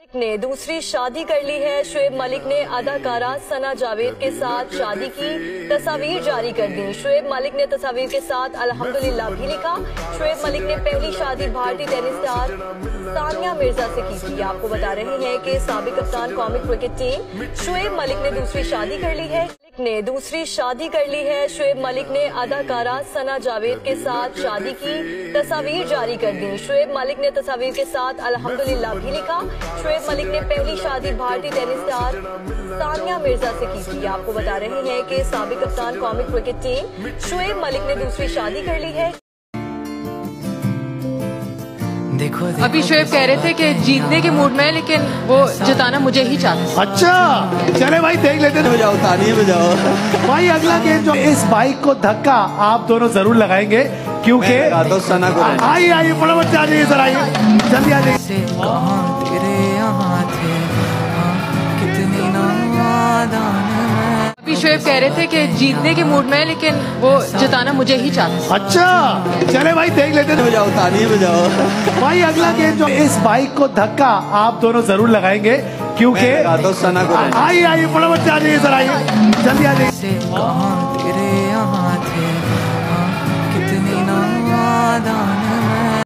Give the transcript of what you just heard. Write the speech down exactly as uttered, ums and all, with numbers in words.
ने दूसरी शादी कर ली है। शुएब मलिक ने अदाकारा सना जावेद के साथ शादी की तस्वीर जारी कर दी। शुएब मलिक ने तस्वीर के साथ अल्हम्दुलिल्लाह भी लिखा। शुएब मलिक ने पहली शादी भारतीय टेनिस स्टार सानिया मिर्जा से की थी। आपको बता रहे हैं कि साबिक कप्तान कौमी क्रिकेट टीम शुएब मलिक ने दूसरी शादी कर ली है ने दूसरी शादी कर ली है। शुएब मलिक ने अदाकारा सना जावेद के साथ शादी की तस्वीर जारी कर दी। शुएब मलिक ने तस्वीर के साथ अल्हम्दुलिल्लाह भी लिखा। शुएब मलिक ने पहली शादी भारतीय टेनिस स्टार सानिया मिर्जा से की थी। आपको बता रहे हैं कि साबिक कप्तान कौमी क्रिकेट टीम शुएब मलिक ने दूसरी शादी कर ली है। देखो, देखो, अभी शुएब कह रहे थे कि जीतने के मूड में, लेकिन वो जिताना मुझे ही चाहते। अच्छा चले भाई, देख लेते हैं। जाओ तालियां बजाओ भाई। अगला गेम जो इस बाइक को धक्का आप दोनों जरूर लगाएंगे, क्योंकि तो सना को आइए आइए फटाफट आ जाइए सर, आइए जल्दी आ जाइए। अभी शुएब कह रहे थे कि जीतने के मूड में, लेकिन वो जिताना मुझे ही चाहते। अच्छा चले भाई, देख लेते हैं। जाओ तालियां बजाओ भाई। अगला गेम जो इस बाइक को धक्का आप दोनों जरूर लगाएंगे, क्योंकि तो सना को आइए आइए फटाफट आ जाइए सर, आइए जल्दी आ जाइए।